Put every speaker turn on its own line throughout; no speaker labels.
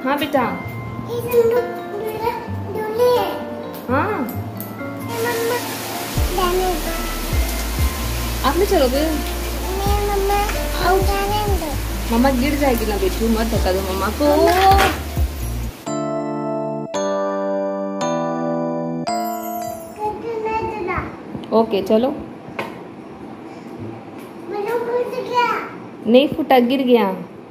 हाँ बेटा। हाँ आप नहीं चलोगे? मम्मा गिर जाएगी ना बेटू, मत धक्का दो मम्मा को। ओके चलो। नहीं फूटा, गिर गया।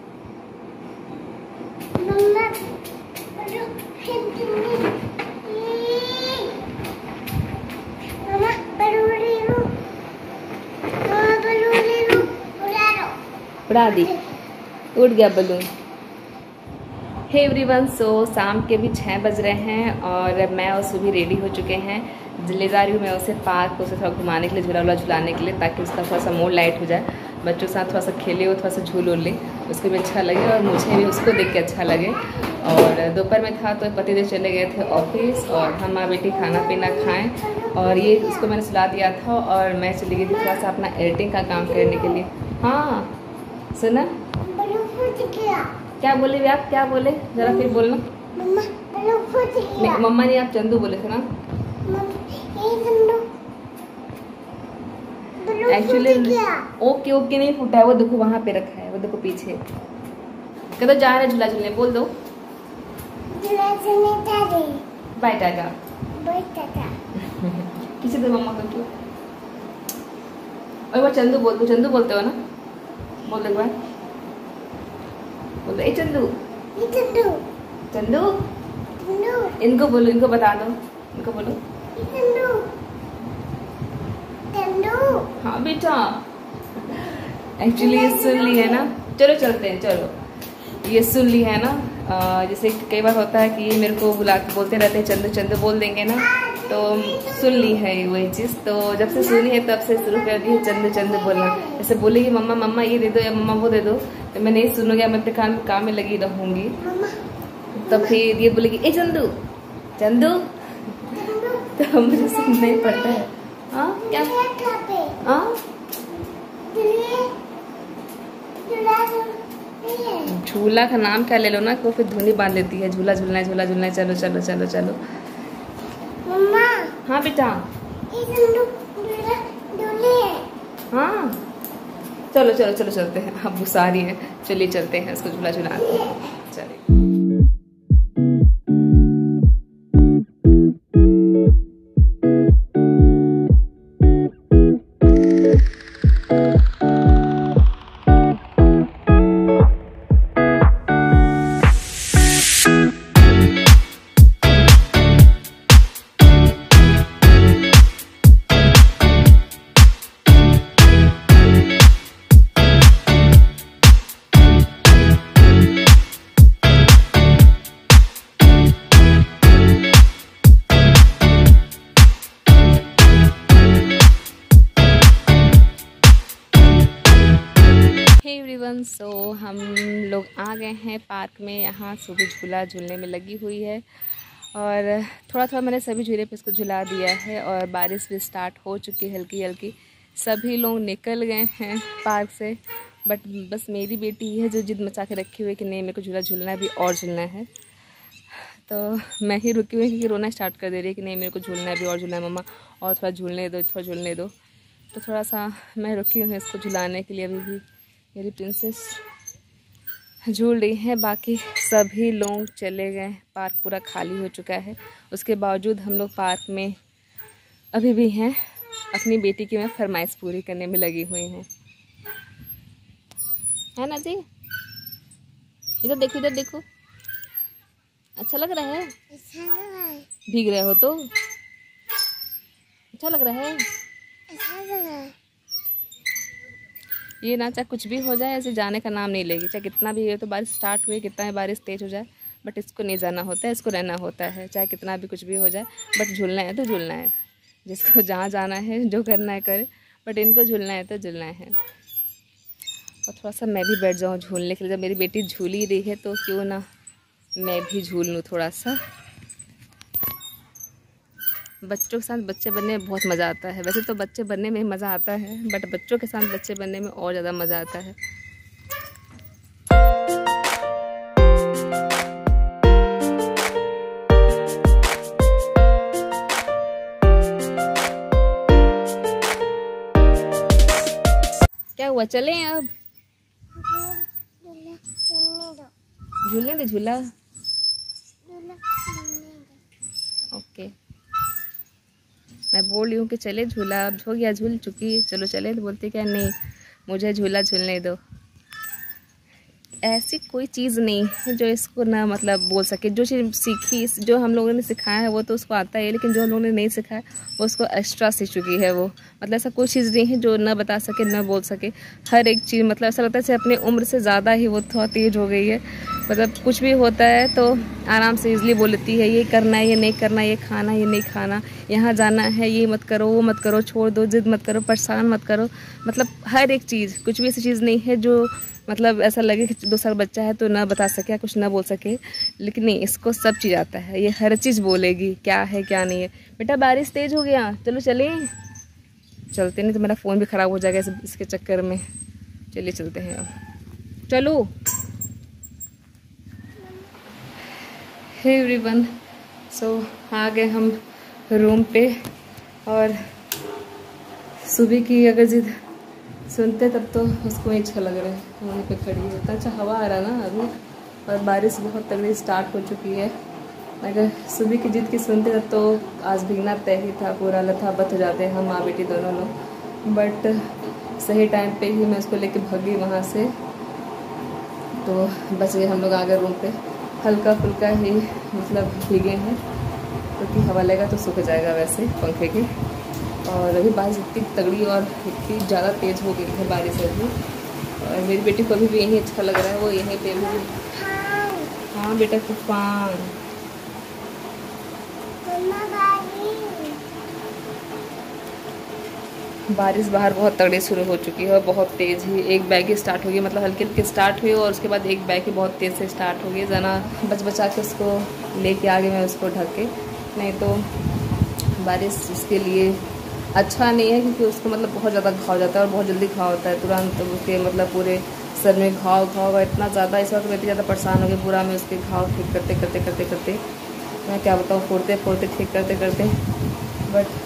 उड़ा दी, उड़ गया बलून। हे एवरीवन, सो शाम के भी 6 बज रहे हैं और मैं और सुभी रेडी हो चुके हैं। ले जा रही हूँ मैं उसे पार्क, उसे थोड़ा घुमाने के लिए, झूला वूला झुलाने के लिए, ताकि उसका थोड़ा सा मूड लाइट हो जाए, बच्चों के साथ थोड़ा सा खेले, वो थोड़ा सा झूल उल ले, उसको भी अच्छा लगे और मुझे भी उसको देख के अच्छा लगे। और दोपहर में था तो पतिदेव चले गए थे ऑफिस और हम माँ बेटी खाना पीना खाएँ और ये उसको मैंने सुला दिया था और मैं चली गई थी थोड़ा सा अपना एडिटिंग का काम करने के लिए। हाँ सुना क्या बोले आप, क्या बोले जरा फिर बोलना। मम्मा नहीं, आप चंदू बोले थे ना। एक्चुअली ओके ओके नहीं फूटा है, वो देखो वहाँ पे रखा है, वो देखो पीछे। कह दो जा रहे झूला झूलने, बोल दो बाय टाटा। किसी दो मम्मा को क्यों। और वो चंदू बोल दो, चंदू बोलते हो ना, बोल दो एक बार, बोल दो ए चंदू चंदू चंदू। इनको बोलो, इनको बता दो, इनको बोलो हाँ बेटा। एक्चुअली ये सुन ली है ना, चलो चलते हैं, चलो ये सुन ली है ना। जैसे कई बार होता है कि मेरे को बुला के बोलते रहते हैं चंदू चंदू बोल देंगे ना, तो सुन ली है वही चीज़। तो जब से सुनी है तब से शुरू कर दी है चंदू चंदू बोलना। जैसे बोलेगी मम्मा मम्मा ये दे दो या मम्मा वो दे दो, तो मैं नहीं सुनूंगी, मैं अपने काम में लगी रहूंगी। तो फिर ये बोलेगी ए चंदू चंदू, तो मुझे सुनना ही पड़ता है। हाँ क्या हाँ झूला का नाम क्या ले लो ना, तो फिर धुनी बांध लेती है। झूला झूलना है, झूला झूलना है, चलो चलो चलो चलो। मम्मा हाँ बेटा। हाँ चलो चलो चलो चलते हैं, अब गुस्सा रही है, चलिए चलते हैं इसको झूला झुलाते हैं, चलिए। सो हम लोग आ गए हैं पार्क में। यहाँ सुबह झूला झूलने में लगी हुई है और थोड़ा थोड़ा मैंने सभी झूले पे इसको झुला दिया है और बारिश भी स्टार्ट हो चुकी है हल्की हल्की। सभी लोग निकल गए हैं पार्क से, बट बस मेरी बेटी है जो जिद मचा के रखी हुई है कि नहीं मेरे को झूला झूलना भी और झूलना है। तो मैं ही रुकी हुई क्योंकि रोना स्टार्ट कर दे रही है कि नहीं मेरे को झूलना भी और झूलना है मम्मा, और थोड़ा झूलने दो, थोड़ा झूलने दो। तो थोड़ा सा मैं रुकी हुई हूँ इसको झुलाने के लिए। अभी भी मेरी प्रिंसेस झूल रही है, बाकी सभी लोग चले गए, पार्क पूरा खाली हो चुका है। उसके बावजूद हम लोग पार्क में अभी भी हैं, अपनी बेटी की मैं फरमाइश पूरी करने में लगी हुई हैं, है ना जी। इधर देखो, इधर देखो, अच्छा लग रहा है? भीग रहे हो तो अच्छा लग रहा है? ये ना चाहे कुछ भी हो जाए, ऐसे जाने का नाम नहीं लेगी। चाहे कितना भी हो, तो बारिश स्टार्ट हुई, कितना भी बारिश तेज हो जाए, बट इसको नहीं जाना होता है, इसको रहना होता है। चाहे कितना भी कुछ भी हो जाए, बट झूलना है तो झूलना है। जिसको जहाँ जाना है, जो करना है करे, बट इनको झूलना है तो झूलना है। और थोड़ा सा मैं भी बैठ जाऊँ झूलने के लिए। जब मेरी बेटी झूल ही रही है तो क्यों ना मैं भी झूल लूँ थोड़ा सा। बच्चों के साथ बच्चे बनने में बहुत मज़ा आता है। वैसे तो बच्चे बनने में मज़ा आता है, बट बच्चों के साथ बच्चे बनने में और ज़्यादा मज़ा आता है। हुआ, चलें अब? झूलने दे झूला। ओके, मैं बोल रही हूँ कि चले झूला, अब हो गया, झूल चुकी, चलो चले। तो बोलती क्या नहीं, मुझे झूला झूलने दो। ऐसी कोई चीज़ नहीं है जो इसको ना मतलब बोल सके। जो चीज़ सीखी, जो हम लोगों ने सिखाया है वो तो उसको आता है, लेकिन जो हम लोगों ने नहीं सिखाया वो उसको एक्स्ट्रा सीख चुकी है वो। मतलब ऐसा कोई चीज़ नहीं है जो ना बता सके ना बोल सके। हर एक चीज़ मतलब ऐसा लगता है जैसे अपनी उम्र से ज़्यादा ही वो थोड़ा तेज हो गई है। मतलब कुछ भी होता है तो आराम से ईज़िली बोल लेती है, ये करना है, ये नहीं करना, ये खाना, ये नहीं खाना, यहाँ जाना है, ये मत करो, वो मत करो, छोड़ दो, जिद मत करो, परेशान मत करो। मतलब हर एक चीज़, कुछ भी ऐसी चीज़ नहीं है जो मतलब ऐसा लगे कि 2 साल बच्चा है तो ना बता सके या कुछ ना बोल सके। लेकिन नहीं, इसको सब चीज़ आता है, ये हर चीज़ बोलेगी, क्या है क्या नहीं है। बेटा बारिश तेज़ हो गया, चलो चलें। चलते नहीं तो मेरा फ़ोन भी ख़राब हो जाएगा इसके चक्कर में। चलिए चलते हैं अब, चलो। हे एवरीवन, सो आ गए हम रूम पे। और सुबह की अगर जिद सुनते तब तो उसको ही अच्छा लग रहा है, वहीं पे खड़ी है। इतना अच्छा हवा आ रहा ना अभी, और बारिश बहुत तगड़ी स्टार्ट हो चुकी है। अगर सुबह की जिद की सुनते तब तो आज भीगना तय ही था, पूरा लथापथ हो जाते हैं हम माँ बेटी दोनों लोग। बट सही टाइम पे ही मैं उसको लेके भागी वहाँ से, तो बच गए हम लोग। आ गए रूम पे, हल्का फुल्का ही मतलब भीगे हैं, क्योंकि हवा लगेगा तो सूख जाएगा वैसे पंखे के। और अभी बारिश इतनी तगड़ी और इतनी ज़्यादा तेज़ हो गई है बारिश अभी। और मेरी बेटी को अभी भी यही अच्छा लग रहा है, वो यहीं पे भी। हाँ बेटा, तूफान। बारिश बाहर बहुत तगड़ी शुरू हो चुकी है और बहुत तेज़ ही। एक बैग ही स्टार्ट हो गई, मतलब हल्की हल्की स्टार्ट हुई और उसके बाद एक बैग ही बहुत तेज़ से स्टार्ट हो गई। जना बचा के उसको लेके आगे मैं उसको ढक के, नहीं तो बारिश उसके लिए अच्छा नहीं है, क्योंकि उसको मतलब बहुत ज़्यादा घाव हो जाता है और बहुत जल्दी घाव होता है तुरंत। तो उसके मतलब पूरे सर में घाव इतना ज़्यादा, इस वक्त मैं इतनी ज़्यादा परेशान हो गई। पूरा मैं उसके घाव ठीक करते मैं क्या बताऊँ, फोड़ते ठीक करते बट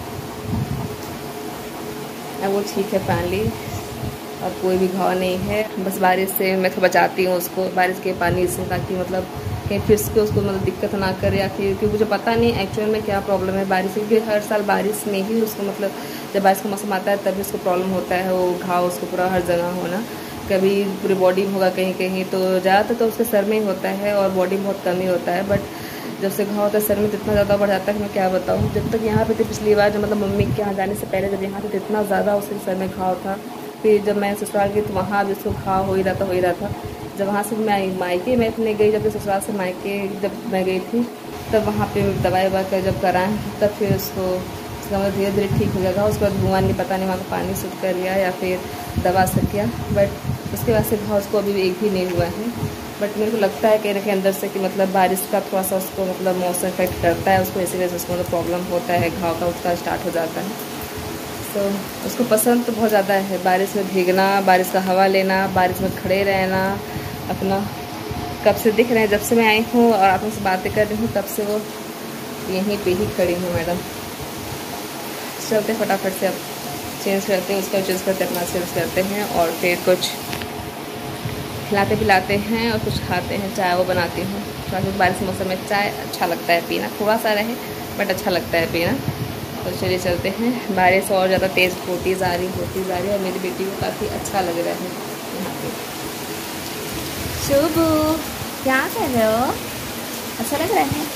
अब वो ठीक है फाइनली। अब कोई भी घाव नहीं है। बस बारिश से मैं तो बचाती हूँ उसको, बारिश के पानी से, ताकि मतलब कहीं फिर से उसको मतलब दिक्कत ना करे, या फिर क्योंकि मुझे पता नहीं एक्चुअल में क्या प्रॉब्लम है बारिश से। क्योंकि हर साल बारिश में ही उसको मतलब जब बारिश का मौसम आता है तभी उसको प्रॉब्लम होता है, वो घाव उसको पूरा हर जगह होना। कभी पूरी बॉडी में होगा, कहीं कहीं तो ज़्यादातर तो उसके सर में ही होता है और बॉडी में बहुत कम ही होता है। बट जब से घाव होता है सर में तो इतना ज़्यादा बढ़ जाता है कि मैं क्या बताऊँ। जब तक यहाँ पे थी पिछली बार, जब मतलब मम्मी के यहाँ जाने से पहले जब यहाँ पे इतना ज़्यादा उसके सर में घाव था। फिर जब मैं ससुराल गई तो वहाँ भी उसको घाव हो ही रहा था। जब वहाँ से मैं मायके मैं अपने गई, जब ससुराल से मायके जब मैं गई थी, तब वहाँ पे दवाई कर जब कराएं तब फिर उसको मतलब धीरे धीरे ठीक हो जाएगा। उसके बाद भगवान ने पता नहीं वहाँ का पानी शुद्ध कर लिया या फिर दवा से किया, बट उसके बाद से घाव उसको अभी एक भी नहीं हुआ है। बट मेरे को लगता है कहीं ना कहीं अंदर से कि मतलब बारिश का थोड़ा सा उसको मतलब मौसम इफेक्ट करता है उसको, इसी वजह से उसको मतलब प्रॉब्लम होता है, घाव का उसका स्टार्ट हो जाता है। तो उसको पसंद तो बहुत ज़्यादा है बारिश में भीगना, बारिश का हवा लेना, बारिश में खड़े रहना अपना। कब से दिख रहे हैं, जब से मैं आई हूँ और आप से बातें कर रही हूँ तब से वो यहीं पे ही खड़ी हूँ मैडम। चलते फटाफट से अब चेंज करते हैं, उसका चेंज करते अपना चेंज करते हैं और फिर कुछ खिलाते पिलाते हैं और कुछ खाते हैं। चाय वो बनाती हूँ, क्योंकि बारिश मौसम में चाय अच्छा लगता है पीना, थोड़ा सा रहे बट अच्छा लगता है पीना। तो चलिए चलते हैं। बारिश और ज़्यादा तेज़ होती जा रही और मेरी बेटी को काफ़ी अच्छा लग रहा है यहाँ पे। शुभू क्या कर रहे हो, अच्छा लग रहा है?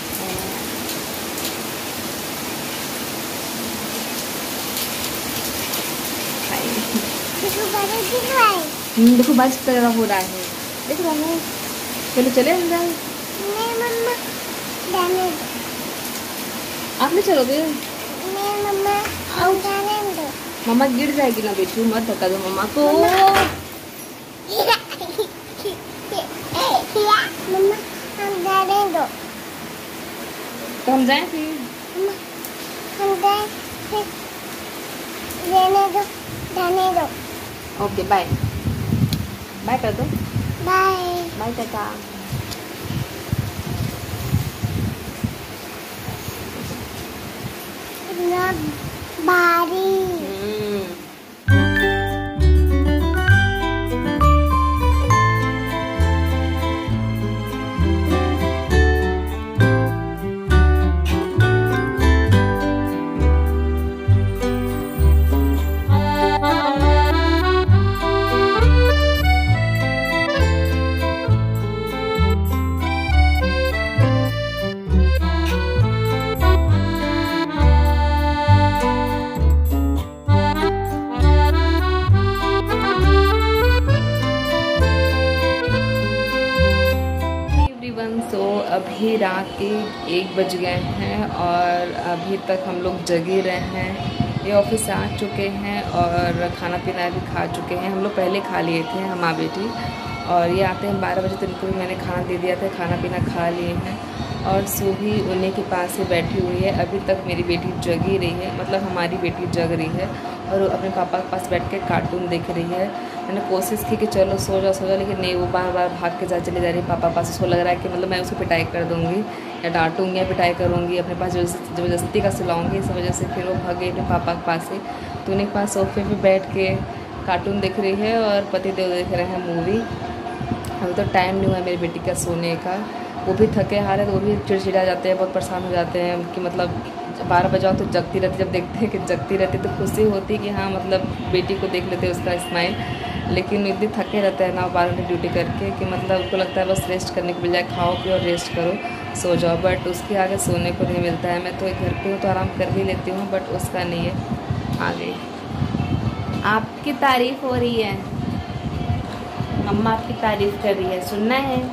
देखो बारिश कितना ज़्यादा हो रहा है, देख रहा है। चलो चले अंदर। नहीं मम्मा, जाने दो। आप नहीं चलोगे? नहीं मम्मा, आओ जाने दो। मम्मा गिर जाएगी ना बेटी, मत धक्का दो मम्मा को। मम्मा हम जाने दो। तो हम जाएं फिर? हम जाएं फिर, जाने दो। ओके बाय बाय कर दो। Bye bye tata. बारी एवरीवन। सो अभी रात के 1 बज गए हैं और अभी तक हम लोग जगे रहे हैं। ये ऑफिस से आ चुके हैं और खाना पीना भी खा चुके हैं। हम लोग पहले खा लिए थे, हम माँ बेटी, और ये आते हैं 12 बजे, तो इनको भी मैंने खाना दे दिया था। खाना पीना खा लिए हैं और सूभी उन्हीं के पास से बैठी हुई है। अभी तक मेरी बेटी जगी रही है, मतलब हमारी बेटी जग रही है और अपने पापा के पास बैठ के कार्टून देख रही है। मैंने कोशिश की कि चलो सो जाओ, लेकिन नहीं, वो बार बार भाग के चली जा रही है पापा पास। उसको लग रहा है कि मतलब मैं उसको पिटाई कर दूँगी या डांटूंगी या पिटाई करूँगी, अपने पास ज़बरदस्ती का सुलाऊँगी। इस वजह से फिर वो भाग गई अपने पापा के पास से। तो उन्हीं के पास सोफे पे बैठ के कार्टून देख रही है और पति देव देख रहे हैं मूवी। अभी तो टाइम नहीं हुआ है मेरी बेटी का सोने का। वो भी थके हारे, तो वो भी चिड़चिड़ा जाते हैं, बहुत परेशान हो जाते हैं कि मतलब 12 बजाओ तो जगती रहती। जब देखते हैं कि जगती रहती तो खुशी होती कि हाँ मतलब बेटी को देख लेते उसका स्माइल। लेकिन इतनी थके रहते हैं ना 12 घंटे ड्यूटी करके कि मतलब उनको लगता है बस रेस्ट करने के बजाय खाओ पियो और रेस्ट करो, सो जाओ। बट उसके आगे सोने को नहीं मिलता है। मैं तो घर पे हूँ तो आराम कर भी लेती हूँ, बट उसका नहीं है। आ गई, आपकी तारीफ हो रही है, मम्मा आपकी तारीफ कर रही है, सुनना है?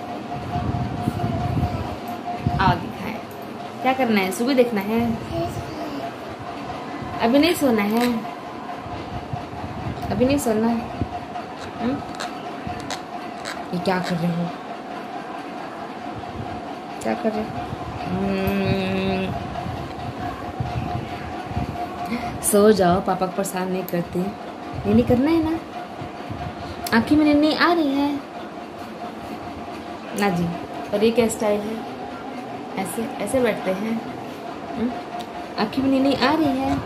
आओ दिखाएं, क्या करना है? सुबह देखना है, अभी नहीं सोना है, अभी नहीं सोना है। ये क्या कर रहे हो, क्या कर रहे हो? सो जाओ, पापा को परेशान नहीं करती। ये नहीं करना है ना? आँखी में नींद आ रही है ना जी? और ये क्या स्टाइल है? ऐसे ऐसे बैठते हैं? आँखी में नींद आ रही है?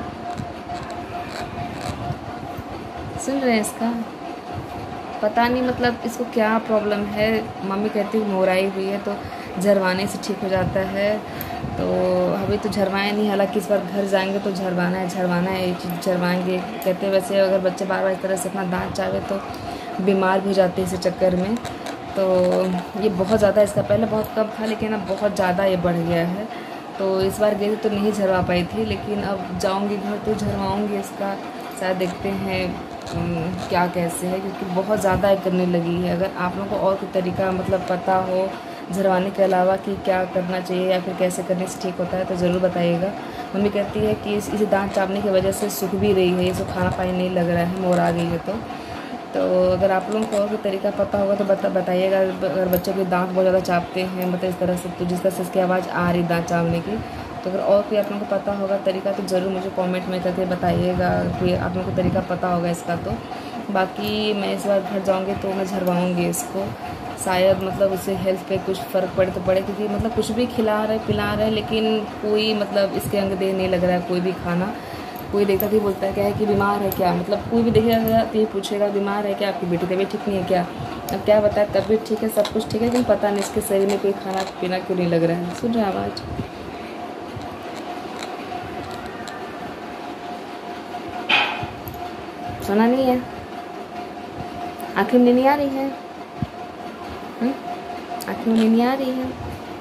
सुन रहे हैं इसका? पता नहीं मतलब इसको क्या प्रॉब्लम है। मम्मी कहती है मोराई हुई है तो झरवाने से ठीक हो जाता है। तो अभी तो झरवाए नहीं, हालांकि इस बार घर जाएंगे तो झरवाना है, ये चीज़ झरवाएंगे। कहते हैं वैसे अगर बच्चे बार बार इस तरह से अपना दांत चावे तो बीमार भी हो जाते हैं इस चक्कर में। तो ये बहुत ज़्यादा, इसका पहले बहुत कम था लेकिन अब बहुत ज़्यादा ये बढ़ गया है। तो इस बार गई तो नहीं झरवा पाई थी, लेकिन अब जाऊँगी घर तो झरवाऊँगी इसका। शायद देखते हैं क्या कैसे है, क्योंकि बहुत ज़्यादा करने लगी है। अगर आप लोगों को और कोई तरीका मतलब पता हो झरवाने के अलावा कि क्या करना चाहिए या फिर कैसे करने से ठीक होता है तो ज़रूर बताइएगा। मम्मी कहती है कि इसे दांत चावने की वजह से सूख भी रही है, ये सब खाना पानी नहीं लग रहा है, मोर आ गई है। तो अगर आप लोगों को और कोई तरीका पता होगा तो बताइएगा। अगर बच्चों के दांत बहुत ज़्यादा चापते हैं मतलब इस तरह से, तो जिस तरह से इसकी आवाज़ आ रही दांत चावने की, तो अगर और कोई आप लोगों को पता होगा तरीका तो ज़रूर मुझे कमेंट में करके बताइएगा। कोई आप लोगों को तरीका पता होगा इसका तो। बाकी मैं इस बार घर जाऊँगी तो मैं झरवाऊँगी इसको। शायद मतलब उससे हेल्थ पे कुछ फ़र्क पड़े तो पड़े, क्योंकि मतलब कुछ भी खिला रहे पिला रहे लेकिन कोई मतलब इसके अंग देह नहीं लग रहा है कोई भी खाना। कोई देखता तो बोलता है क्या है कि बीमार है क्या, मतलब कोई भी देखेगा तो ये पूछेगा बीमार है क्या, आपकी बेटी तबीयत ठीक नहीं है क्या। अब क्या बताए, तबीयत ठीक है, सब कुछ ठीक है, लेकिन पता नहीं इसके शरीर में कोई खाना पीना क्यों नहीं लग रहा है। सुन रहे आवाज़? सुना नहीं है? आँखें में नहीं आ रही है? आँखें में नहीं आ रही है?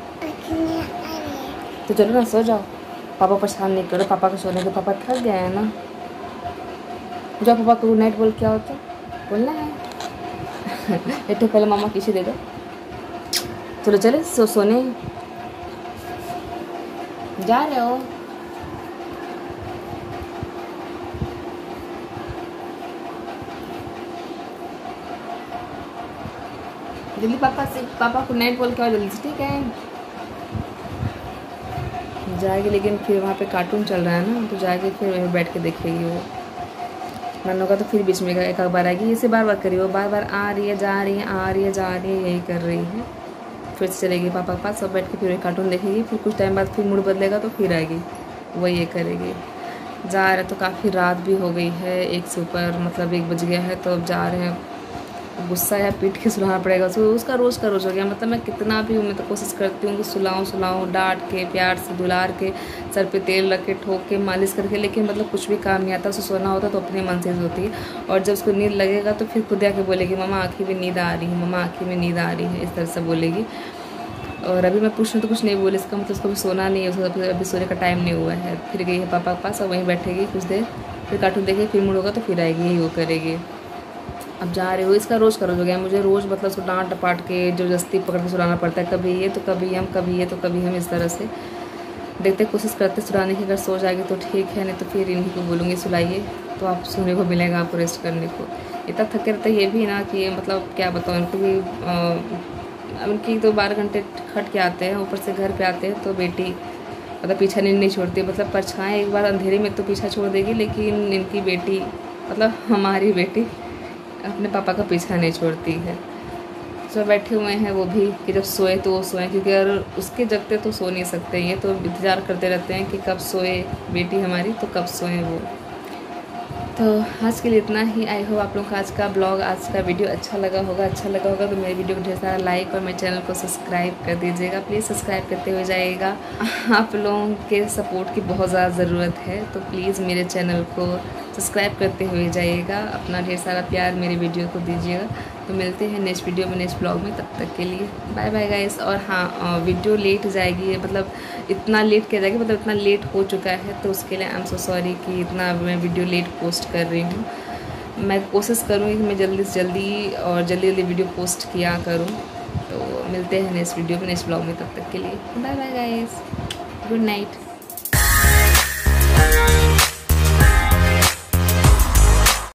तो चलो ना सो जाओ, पापा परेशान नहीं करो। पापा को सोने के, पापा थक गए हैं ना। जो पापा को गुड नाइट बोल क्या होता बोलना है। एक तो पहले मामा किसी दे दो। चलो चले सोने जा रहे हो? जल्दी पापा को नाइट बोल के आओ जल्दी से, ठीक है? जाएगी, लेकिन फिर वहाँ पे कार्टून चल रहा है ना, तो जाएगी फिर वहीं बैठ के देखेगी वो। नन्नू का तो फिर बीच में एक बार आएगी, इसे बार बार करी, वो बार बार आ रही है जा रही है, आ रही है जा रही है, यही कर रही है। फिर से चलेगी पापा के पास, सब बैठ के फिर वही कार्टून देखेगी। फिर कुछ टाइम बाद फिर मूड बदलेगा तो फिर आएगी, वही ये करेगी। जा रहे तो काफ़ी रात भी हो गई है, 1 से ऊपर मतलब 1 बज गया है। तो अब जा रहे हैं, गुस्सा या पीट के सुलाना पड़ेगा उसका रोज़ का रोज़ हो गया। मतलब मैं कितना भी हूँ, मैं तो कोशिश करती हूँ कि सुलाऊँ डांट के प्यार से दुलार के, सर पे तेल रख के ठोक के मालिश करके, लेकिन मतलब कुछ भी काम नहीं आता। उसे सोना होता तो अपने मन से होती है, और जब उसको नींद लगेगा तो फिर खुद आके बोलेगी मम्मा आँखी में नींद आ रही है, मम्मा आँखी में नींद आ रही है, इस तरह से बोलेगी। और अभी मैं पूछूँ तो कुछ नहीं बोले, इसका मतलब उसको भी सोना नहीं है, उसको अभी सोने का टाइम नहीं हुआ है। फिर गई है पापा के पास और वहीं बैठेगी कुछ देर, फिर कार्टून देखेगी, फिर मूड होगा तो फिर आएगी, यही वो करेगी। अब जा रहे हो, इसका रोज़ का रोज़ हो गया। मुझे रोज़ मतलब उसको डांट डपाट के ज़बरदस्ती पकड़ के सुलाना पड़ता है, कभी ये तो कभी हम, कभी ये तो कभी हम, इस तरह से। देखते कोशिश करते सुलाने की, अगर सो जाएगी तो ठीक है, नहीं तो फिर इन्हीं को बोलूँगी सुलाइए, तो आप सोने को मिलेगा, आपको रेस्ट करने को। इतना थके रहते ये भी ना कि मतलब क्या बताऊँ इनको कि उनकी तो 12 घंटे खट के आते हैं, ऊपर से घर पे आते हैं तो बेटी मतलब पीछा नहीं छोड़ती। मतलब परछाएं एक बार अंधेरे में तो पीछा छोड़ देगी, लेकिन इनकी बेटी मतलब हमारी बेटी अपने पापा का पीछा नहीं छोड़ती है। तो बैठे हुए हैं वो भी कि जब सोए तो वो सोएं, क्योंकि अगर उसके जगते तो सो नहीं सकते, ये तो इंतज़ार करते रहते हैं कि कब सोए बेटी हमारी, तो कब सोएं वो। तो आज के लिए इतना ही। आई होप आप लोगों का आज का ब्लॉग, आज का वीडियो अच्छा लगा होगा। तो मेरे वीडियो को ढेर सारा लाइक और मेरे चैनल को सब्सक्राइब कर दीजिएगा, प्लीज़ सब्सक्राइब करते हुए जाइएगा। आप लोगों के सपोर्ट की बहुत ज़्यादा ज़रूरत है, तो प्लीज़ मेरे चैनल को सब्सक्राइब करते हुए जाइएगा, अपना ढेर सारा प्यार मेरे वीडियो को दीजिएगा। तो मिलते हैं नेक्स्ट वीडियो में, नेक्स्ट ब्लॉग में, तब तक के लिए बाय बाय गाइस। और हाँ, वीडियो लेट जाएगी, मतलब इतना लेट किया जाएगा, मतलब इतना लेट हो चुका है, तो उसके लिए आई एम सो सॉरी कि इतना मैं वीडियो लेट पोस्ट कर रही हूँ। मैं कोशिश करूँगी कि मैं जल्दी से जल्दी और जल्दी वीडियो पोस्ट किया करूँ। तो मिलते हैं नेक्स्ट वीडियो में, नेक्स्ट ब्लॉग में, तब तक के लिए bye bye guys, good night.